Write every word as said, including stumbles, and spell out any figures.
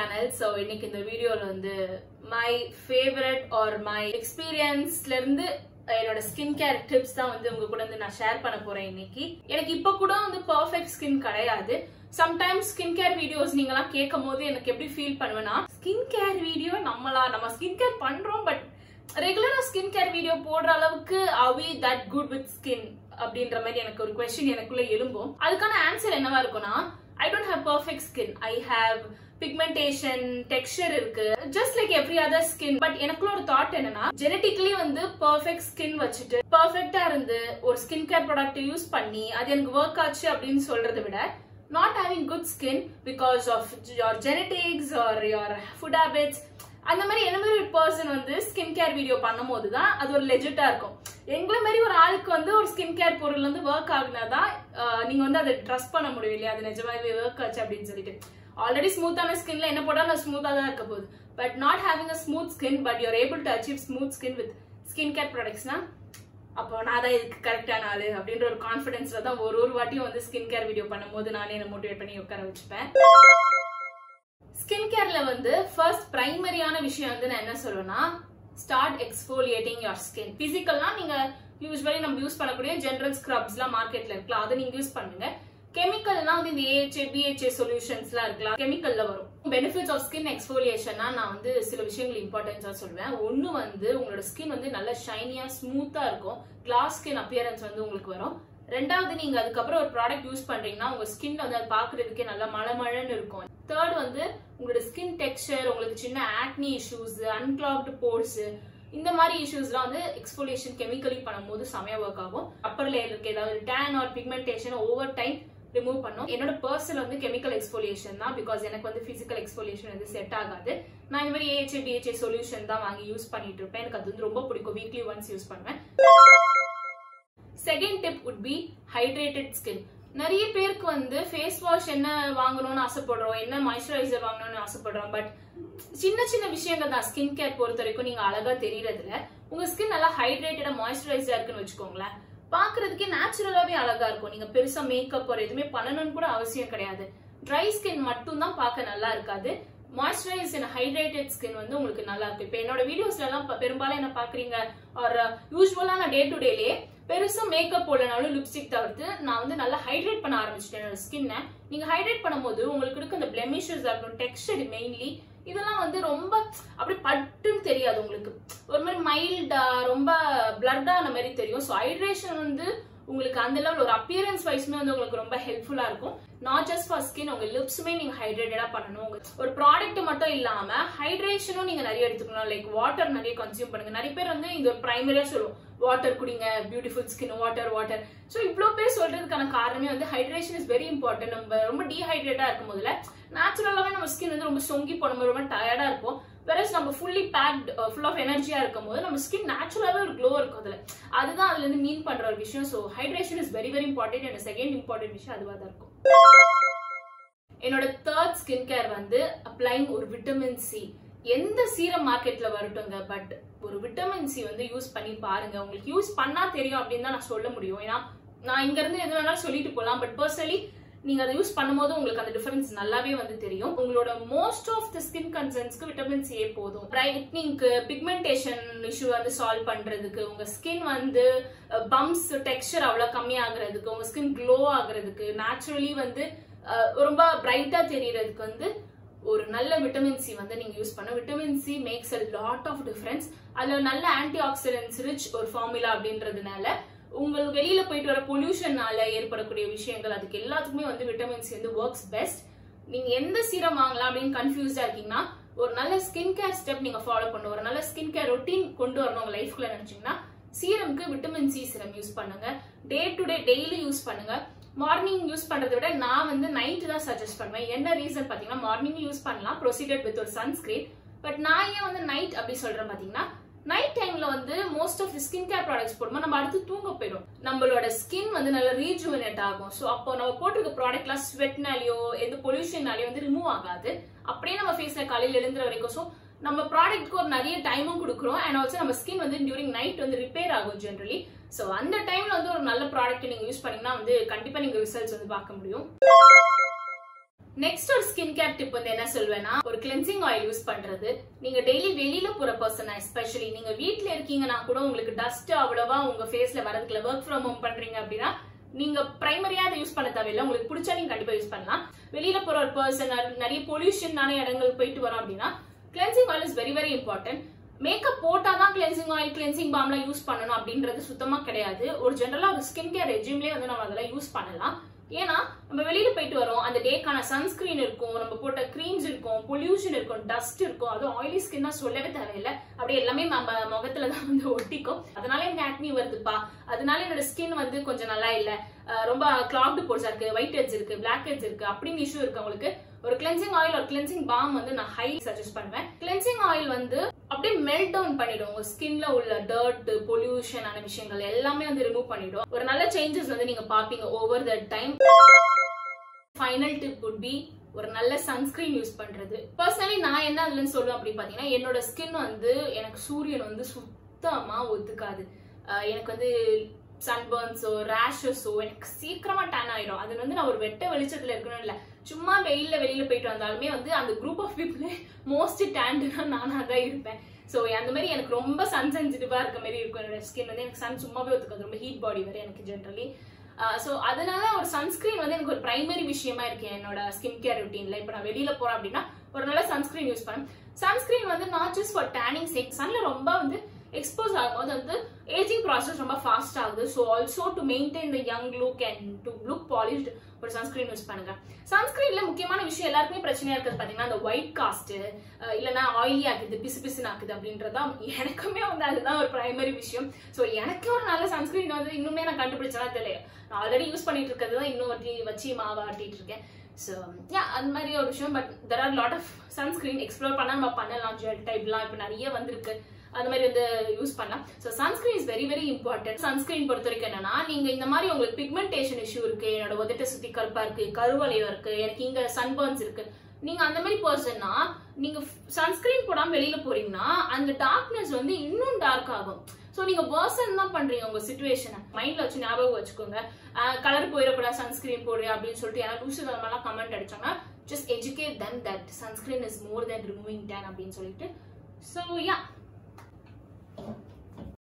channel. So இன்னைக்கு இந்த வீடியோல வந்து my favorite or my experience ல இருந்து என்னோட ஸ்கின் கேர் டிப்ஸ் தான் வந்து உங்க கூட வந்து நான் ஷேர் பண்ண போறேன் இன்னைக்கு. எனக்கு இப்ப கூட வந்து பெர்ஃபெக்ட் ஸ்கின் கிடையாது. சம்டைம்ஸ் ஸ்கின் கேர் வீடியோஸ் நீங்கலாம் கேட்கும்போது எனக்கு எப்படி ஃபீல் பண்ணுவேன்னா, ஸ்கின் கேர் வீடியோ நம்மளா நம்ம ஸ்கின் கேர் பண்றோம், பட் ரெகுலரா ஸ்கின் கேர் வீடியோ போடுற அளவுக்கு are we that good with skin அப்படின்ற மாதிரி எனக்கு ஒரு क्वेश्चन எனக்குள்ள எழும்பும். அதுக்கான ஆன்சர் என்னவா இருக்கும்னா, I don't have perfect skin. I have pigmentation, texture இருக்கு, just like every other skin. But எனக்குள்ள ஒரு தாட் என்னன்னா, genetically வந்து perfect skin வச்சுட்டு perfect-ஆ இருந்து ஒரு skin care product யூஸ் பண்ணி அது எனக்கு work ஆச்சு அப்படின்னு சொல்றதை விட, not having good skin because of your genetics or your food habits, அந்த மாதிரி என்ன மாதிரி ஒரு பர்சன் வந்து ஸ்கின் கேர் வீடியோ பண்ணும் போதுதான் அது ஒரு லெஜிட்டா இருக்கும். எங்களை மாதிரி ஒரு ஆளுக்கு வந்து ஒரு ஸ்கின் கேர் பொருள் வந்து ஒர்க் ஆகுனாதான் நீங்க வந்து அதை ட்ரஸ்ட் பண்ண முடியும் இல்லையா, அது நிஜமாவே ஒர்க் ஆச்சு அப்படின்னு சொல்லிட்டு. ஆல்ரெடி ஸ்மூத்தான ஸ்கின்ல என்ன போட்டாலும் ஸ்மூத்தா தான் இருக்க போகுது. But not having a smooth skin but you are able to achieve smooth skin with skin care ப்ராடக்ட்ஸ்னா, அப்போ நான் தான் இதுக்கு கரெக்டான ஆளு அப்படின்ற ஒரு கான்ஃபிடன்ஸ்ல தான் ஒரு ஒரு வாட்டியும் வந்து ஸ்கின் கேர் வீடியோ பண்ணும் போது நானே என்ன மோட்டிவேட் பண்ணி உட்கார வச்சுப்பேன். ஸ்கின் கேர்ல வந்து ஃபர்ஸ்ட் பிரைமரியான விஷயம் வந்து நான் என்ன சொல்லுவேன்னா, ஸ்டார்ட் எக்ஸ்ஃபோலியேட்டிங் யுவர் ஸ்கின். பிசிக்கல்னா நீங்க யூஸ்வலி நம்ம யூஸ் பண்ணக்கூடிய ஜெனரல் ஸ்க்ரப்ஸ்லாம் மார்க்கெட்ல இருக்கலாம், அதை நீங்க யூஸ் பண்ணுங்க. கெமிக்கல்னா வந்து இந்த ஏஹெச்ஏ பிஹெச்ஏ சொல்யூஷன்ஸ்லாம் இருக்கலாம், கெமிக்கல்ல வரும். பெனிஃபிட்ஸ் ஆஃப் ஸ்கின் எக்ஸ்ஃபோலியேஷன்னா நான் வந்து சில விஷயங்கள் இம்பார்ட்டன்ஸா சொல்லுவேன். ஒன்னு வந்து உங்களோட ஸ்கின் வந்து நல்ல ஷைனியா ஸ்மூத்தா இருக்கும், கிளாஸ் ஸ்கின் அப்பியரன்ஸ் வந்து உங்களுக்கு வரும். ரெண்டாவது, நீங்க அதுக்கப்புறம் ஒரு ப்ராடக்ட் யூஸ் பண்றீங்கன்னா உங்க ஸ்கின் வந்து அது பாக்குறதுக்கே நல்லா மழமழன்னு இருக்கும். தேர்ட் வந்து உங்களோட ஸ்கின் டெக்ஸ்சர், உங்களுக்கு சின்ன ஆக்னி இஷ்யூஸ், அன்கிளாக்டு போர்ஸ், இந்த மாதிரி இஷ்யூஸ்லாம் வந்து எக்ஸ்ஃபோலியேஷன் கெமிக்கலி பண்ணும்போது செமையா ஒர்க் ஆகும். அப்பர் லேயர் இருக்க ஏதாவது tan or pigmentation over time remove பண்ணும். என்னோட பர்சனல் வந்து கெமிக்கல் எக்ஸ்ஃபோலியேஷன் தான், பிகாஸ் எனக்கு வந்து பிசிக்கல் எக்ஸ்ஃபோலியேஷன் வந்து செட் ஆகாது. நான் இந்த மாதிரி ஏஹெச்ஏ பிஹெச்ஏ சொல்யூஷன் தான் வாங்கி யூஸ் பண்ணிட்டு இருப்பேன். எனக்கு அது வந்து ரொம்ப பிடிக்கும், வீக்லி ஒன்ஸ் யூஸ் பண்ணுவேன். Second tip would be hydrated skin. நிறைய பேருக்கு வந்து ஃபேஸ் வாஷ் என்ன வாங்கணும்னு ஆசைப்படுறோம், என்ன மாய்ஸ்சரைசர் வாங்கணும்னு ஆசைப்படுறோம், பட் சின்ன சின்ன விஷயங்கள் தான் ஸ்கின் கேர் பொறுத்த வரைக்கும் நீங்க அழகா தெரியறதுல. உங்க ஸ்கின் நல்லா ஹைட்ரேட்டடா மாய்ஸ்சரைசரா இருக்குன்னு வச்சுக்கோங்களேன், பாக்குறதுக்கே நேச்சுரலாவே அழகா இருக்கும். நீங்க பெருசா மேக்கப் ஒரு எதுவுமே பண்ணணும்னு கூட அவசியம் கிடையாது. ட்ரை ஸ்கின் மட்டும் தான் பார்க்க நல்லா இருக்காது, மாய்ஸ்சரைஸ் அண்ட் ஹைட்ரேட்டட் ஸ்கின் வந்து உங்களுக்கு நல்லா இருக்கு. இப்ப என்னோட வீடியோஸ்ல எல்லாம் பெரும்பாலும் என்ன பாக்குறீங்க, ஒரு யூஸ்வலா நான் டே டு டேலே பெருசா மேக்கப் போடனாலும் லிப்ஸ்டிக் தவிர்த்து நான் வந்து நல்லா ஹைட்ரேட் பண்ண ஆரம்பிச்சிட்டேன் என்னோட ஸ்கின்னை. நீங்க ஹைட்ரேட் பண்ணும்போது உங்களுக்கு இருக்க அந்த பிளெமிஷஸ் ஆகட்டும், டெக்ஸ்சர் மெயின்லி, இதெல்லாம் வந்து ரொம்ப அப்படி பட்டுன்னு தெரியாது, உங்களுக்கு ஒரு மாதிரி மைல்டா ரொம்ப பிளர்டான மாதிரி தெரியும். ஸோ ஹைட்ரேஷன் வந்து உங்களுக்கு அந்த லெவல் ஒரு அப்பியரன்ஸ் வைஸ்மே வந்து உங்களுக்கு ரொம்ப ஹெல்ப்ஃபுல்லா இருக்கும். நாட் ஜஸ்ட் ஃபார் ஸ்கின், உங்க லிப்ஸுமே நீங்க ஹைட்ரேட்டடா பண்ணணும். ஒரு ப்ராடக்ட் மட்டும் இல்லாம ஹைட்ரேஷனும் நீங்க நிறைய எடுத்துக்கணும். லைக் வாட்டர் நிறைய கன்சியூம் பண்ணுங்க. நிறைய பேர் வந்து இந்த ஒரு பிரைமரியா சொல்லுவோம், வாட்டர் குடிங்க, beautiful skin, water water. So இவ்வளவு பேர் சொல்றதுக்கான காரணமே வந்து ஹைட்ரேஷன் இஸ் வெரி இம்பார்ட்டன்ட். நம்ம ரொம்ப டீஹைட்ரேட்டா இருக்கும் போதுல நேச்சுரலாவே நம்ம ஸ்கின் வந்து ரொம்ப சொங்கி போன ரொம்ப டயர்டா இருக்கும். வேறஸ் நம்ம ஃபுல்லி பேக்ட் ஃபுல் ஆஃப் எனர்ஜியா இருக்கும் போது நம்ம ஸ்கின் நேச்சுரலாவே ஒரு க்ளோ இருக்கும் அதுல. அதுதான் அதுல இருந்து மீன் பண்ற ஒரு விஷயம். So hydration is very very important. And second important விஷயம் அதுவா தான் இருக்கும். என்னோட தேர்ட் ஸ்கின் கேர் வந்து அப்ளைங் ஒரு விட்டமின் சி. எந்த சீரம் மார்க்கெட்ல வரட்டுங்க, பட் ஒரு விட்டமின் சி வந்து யூஸ் பண்ணி பாருங்க. உங்களுக்கு யூஸ் பண்ணா தெரியும் அப்படின்னு தான் நான் சொல்ல முடியும். ஏன்னா நான் இங்க இருந்து எது வேணாலும் சொல்லிட்டு போகலாம், பட் பர்சனலி நீங்க அதை யூஸ் பண்ணும்போது உங்களுக்கு அந்த டிஃபரன்ஸ் நல்லாவே வந்து தெரியும். உங்களோட மோஸ்ட் ஆஃப் தி ஸ்கின் கன்சர்ன்ஸ்க்கு விட்டமின் சி போதும். பிரைட்னிங்க்கு, பிக்மெண்டேஷன் இஷ்யூ வந்து சால்வ் பண்றதுக்கு, உங்க ஸ்கின் வந்து பம்ப்ஸ் டெக்ஸ்சர் அவ்வளவு கம்மி ஆகுறதுக்கு, உங்க ஸ்கின் க்ளோ ஆகுறதுக்கு, நேச்சுரலி வந்து ரொம்ப பிரைட்டா தெரியறதுக்கு வந்து ஒரு நல்ல விட்டமின் சி வந்து நீங்க யூஸ் பண்ண. Vitamin C makes a lot of difference. அதுல நல்ல ஆன்டி ஆக்சிடென்ட்ஸ் ரிச் ஒரு ஃபார்முலா அப்படின்றதுனால உங்களுக்கு வெளியில போயிட்டு வர பொல்யூஷனால ஏற்படக்கூடிய விஷயங்கள் அதுக்கு எல்லாத்துக்குமே வந்து விட்டமின் சி வந்து ஒர்க்ஸ் பெஸ்ட். நீங்க எந்த சீரம் வாங்கலாம் அப்படின்னு கன்ஃபியூஸ்டா இருக்கீங்கன்னா, ஒரு நல்ல ஸ்கின் கேர் ஸ்டெப் நீங்க ஃபாலோ பண்ணணும், ஒரு நல்ல ஸ்கின் கேர் ரொட்டீன் கொண்டு வரணும் உங்க லைஃப்ல நினைச்சீங்கன்னா, சீரம்க்கு விட்டமின் சி சீரம் யூஸ் பண்ணுங்க. Day to day daily use பண்ணுங்க. மார்னிங் யூஸ் பண்றதை விட நான் வந்து நைட் தான் சஜஸ்ட் பண்ணுவேன். என்ன ரீசன் பாத்தீங்கன்னா, மார்னிங் யூஸ் பண்ணலாம் ப்ரொசீடட் வித் ஒரு சன்ஸ்கிரீன். பட் நான் ஏன் வந்து நைட் அப்படி சொல்றேன் பாத்தீங்கன்னா, நைட் டைம்ல வந்து most of the skin care products போடும்போது நம்ம அடுத்து தூங்க போயிடும், நம்மளோட ஸ்கின் வந்து நல்லா ரீஜுவனேட் ஆகும். ஸோ அப்போ நம்ம போட்டிருக்க ப்ராடக்ட்லாம் ஸ்வெட்னாலேயோ எந்த பொல்யூஷனாலேயோ வந்து ரிமூவ் ஆகாது, அப்படியே நம்ம ஃபேஸ்ல காலையில் எழுந்துற வரைக்கும். ஸோ நம்ம ப்ராடக்ட்க்கு ஒரு நிறைய டைமும் கொடுக்குறோம். அண்ட் ஆல்சோ நம்ம ஸ்கின் வந்து டியூரிங் நைட் வந்து ரிப்பேர் ஆகும் ஜென்ரலி. ஸோ அந்த டைம்ல வந்து ஒரு நல்ல ப்ராடக்ட் நீங்க யூஸ் பண்ணீங்கன்னா வந்து கண்டிப்பா நீங்க ரிசல்ட்ஸ் வந்து பார்க்க முடியும். நெக்ஸ்ட் ஒரு ஸ்கின் கேர் டிப் வந்து என்ன சொல்வேன்னா, ஒரு கிளென்சிங் ஆயில் யூஸ் பண்றது. நீங்க டெய்லி வெளியில போற பர்சன், எஸ்பெஷலி நீங்க வீட்ல இருக்கீங்கன்னா கூட உங்களுக்கு டஸ்ட் அவ்வளவா உங்க ஃபேஸ்ல வரதுக்குள்ள, ஒர்க் ஃப்ரம் ஹோம் பண்றீங்க அப்படின்னா நீங்க பிரைமரியா அதை யூஸ் பண்ண தேவையில்லை. உங்களுக்கு பிடிச்சா நீங்க கண்டிப்பா யூஸ் பண்ணலாம். வெளியில போற ஒரு பர்சன், நிறைய பொல்யூஷனான இடங்கள் போயிட்டு வரோம் அப்படின்னா cleansing oil is very very important. Makeup போட்டாதான் கிளென்சிங் ஆயில், கிளென்சிங் பாம்லாம் யூஸ் பண்ணணும் அப்படின்றது சுத்தமா கிடையாது. ஒரு ஜெனரலா ஒரு ஸ்கின் கேர் ரெஜிம்லயே வந்து நம்ம அதெல்லாம் யூஸ் பண்ணலாம். ஏன்னா நம்ம வெளியில போயிட்டு வரோம், அந்த டேக்கான சன்ஸ்கிரீன் இருக்கும், நம்ம போட்ட கிரீம்ஸ் இருக்கும், பொல்யூஷன் இருக்கும், டஸ்ட் இருக்கும். அது ஆயிலி ஸ்கின்னா சொல்லவே தேவையில்லை. அப்படியே எல்லாமே நம்ம முகத்துலதான் வந்து ஒட்டிக்கும். அதனால எனக்கு ஆக்னி வருதுப்பா, அதனால என்னோட ஸ்கின் வந்து கொஞ்சம் நல்லா இல்ல, ரொம்ப கிளாக்டு போர்ஸ் இருக்கு, ஒயிட் ஹெட்ஸ் இருக்கு, பிளாக் ஹெட்ஸ் இருக்கு அப்படின்னு இஷ்யூ இருக்கு உங்களுக்கு, ஒரு கிளென்சிங் ஆயில் ஒரு கிளென்சிங் பாம் வந்து நான் ஹை சஜஸ்ட் பண்ணுவேன். கிளென்சிங் ஆயில் வந்து அப்படியே மெல்ட் டவுன் பண்ணிடும் உங்க ஸ்கின்ல உள்ள டர்ட், பொல்யூஷன் ஆன விஷயங்கள் எல்லாமே வந்து ரிமூவ் பண்ணிடும். ஒரு நல்ல சேஞ்சஸ் வந்து நீங்க பாப்பீங்க over the time. Final tip would be ஒரு நல்ல சன்ஸ்கிரீன் யூஸ் பண்றது. பர்சனலி நான் என்ன அதுல சொல்லுவேன் அப்படின்னு பாத்தீங்கன்னா, என்னோட ஸ்கின் வந்து எனக்கு சூரியன் வந்து சுத்தமா ஒத்துக்காது. எனக்கு வந்து சன்பர்ன்ஸோ ரேஷஸோ எனக்கு சீக்கிரமா டேன் ஆயிடும். அது வந்து நான் ஒரு வெட்ட வெளிச்சத்துல இருக்கணும் இல்ல, சும்மா வெயில்ல வெளியில போயிட்டு வந்தாலுமே வந்து அந்த குரூப் ஆஃப் பீப்புளே மோஸ்ட் டேன்டுனா நானா தான் இருப்பேன். சோ அந்த மாதிரி எனக்கு ரொம்ப சன் சென்சிட்டிவா இருக்க மாதிரி இருக்கும் என்னோட ஸ்கின் வந்து. எனக்கு சன் சும்மாவே ஒத்துக்காது, ரொம்ப ஹீட் பாடி வரை எனக்கு ஜென்ரலி. சோ அதனால ஒரு சன்ஸ்கிரீன் வந்து எனக்கு ஒரு பிரைமரி விஷயமா இருக்கு என்னோட ஸ்கின் கேர் ரொட்டீன்ல. இப்ப நான் வெளியில போறேன் அப்படின்னா ஒரு நல்ல சன்ஸ்கிரீன் யூஸ் பண்ணேன். சன்ஸ்கிரீன் வந்து not just for tanning sake, சன்ல ரொம்ப வந்து எக்ஸ்போஸ் ஆகும்போது வந்து ஏஜிங் ப்ராசஸ் ரொம்ப ஃபாஸ்ட் ஆகுது. So also to maintain the young look and to look polished ஒரு சன்ஸ்கிரீன் யூஸ் பண்ணுங்க. சன்ஸ்கிரீன்ல முக்கியமான விஷயம் எல்லாருக்குமே பிரச்சனையா இருக்கிறது பாத்தீங்கன்னா அந்த ஒயிட் காஸ்ட், இல்லைன்னா ஆயிலி ஆக்குது, பிசு பிசுன்னு ஆக்குது அப்படின்றதான். எனக்குமே வந்து அதுதான் ஒரு பிரைமரி விஷயம். ஸோ எனக்கு ஒரு நல்ல சன்ஸ்கிரீன் வந்து இன்னுமே நான் கண்டுபிடிச்சா தெரியல. நான் ஆல்ரெடி யூஸ் பண்ணிட்டு இருக்கிறது தான் இன்னும் வட்டி வச்சு மாவா ஆட்டிட்டு இருக்கேன். ஸோ யா அந்த மாதிரி ஒரு விஷயம். But there are lot of sunscreen explore பண்ணா நம்ம பண்ணலாம். ஜெல் டைப்லாம் இப்போ நிறைய வந்திருக்கு, அந்த மாதிரி வந்து யூஸ் பண்ணலாம். So sunscreen is very very important. Sunscreen பொறுத்த வரைக்கும் என்னன்னா, நீங்க இந்த மாதிரி உங்களுக்கு பிக்மெண்டேஷன் இஷ்யூ இருக்கு, என்னோட உதட்ட சுத்தி கருப்பா இருக்கு, கருவளையம் இருக்கு, எனக்கு இங்க சன்பர்ன்ஸ் இருக்கு, நீங்க அந்த மாதிரி பர்சன்னா நீங்க சன்ஸ்கிரீன் போடாம வெளியில போறீங்கன்னா அந்த டார்க்னஸ் வந்து இன்னும் டார்க் ஆகும். சோ நீங்க வர்சன் தான் பண்றீங்க உங்க சிச்சுவேஷனை. மைண்ட்ல வச்சு ஞாபகம் வச்சுக்கோங்க. கலர் போயிடக்கூடாது சன்ஸ்கிரீன் போடுறேன் அப்படின்னு சொல்லிட்டு யாராவது லூசு தரமெல்லாம் கமெண்ட் அடிச்சாங்கன்னா just educate them that sunscreen is more than removing tan அப்படின்னு சொல்லிட்டு. So yeah.